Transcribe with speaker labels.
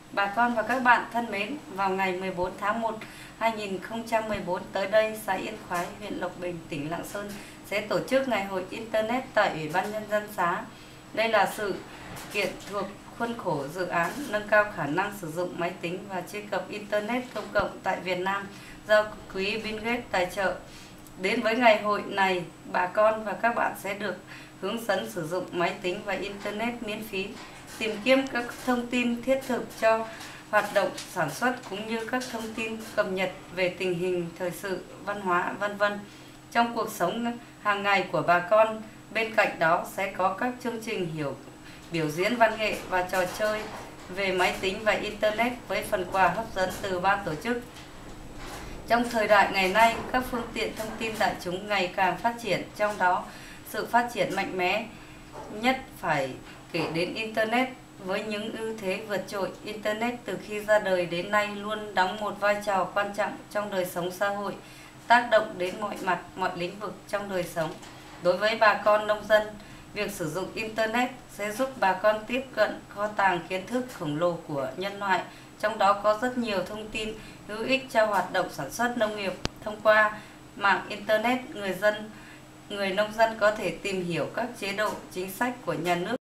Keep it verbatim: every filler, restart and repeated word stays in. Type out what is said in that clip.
Speaker 1: Bà con và các bạn thân mến, vào ngày mười bốn tháng một năm hai nghìn không trăm mười bốn tới đây, xã Yên Khoái, huyện Lộc Bình, tỉnh Lạng Sơn sẽ tổ chức Ngày hội Internet tại Ủy ban Nhân dân xã. Đây là sự kiện thuộc khuôn khổ dự án nâng cao khả năng sử dụng máy tính và truy cập Internet công cộng tại Việt Nam do Quỹ Bill Gates tài trợ. Đến với ngày hội này, bà con và các bạn sẽ được hướng dẫn sử dụng máy tính và Internet miễn phí, tìm kiếm các thông tin thiết thực cho hoạt động sản xuất cũng như các thông tin cập nhật về tình hình thời sự, văn hóa, vân vân trong cuộc sống hàng ngày của bà con. Bên cạnh đó sẽ có các chương trình hiểu biểu diễn văn nghệ và trò chơi về máy tính và Internet với phần quà hấp dẫn từ ban tổ chức. Trong thời đại ngày nay, các phương tiện thông tin đại chúng ngày càng phát triển, trong đó sự phát triển mạnh mẽ nhất phải kể đến Internet. Với những ưu thế vượt trội, Internet từ khi ra đời đến nay luôn đóng một vai trò quan trọng trong đời sống xã hội, tác động đến mọi mặt, mọi lĩnh vực trong đời sống. Đối với bà con nông dân, việc sử dụng Internet sẽ giúp bà con tiếp cận kho tàng kiến thức khổng lồ của nhân loại, trong đó có rất nhiều thông tin hữu ích cho hoạt động sản xuất nông nghiệp. Thông qua mạng Internet, người dân, người nông dân có thể tìm hiểu các chế độ, chính sách của nhà nước,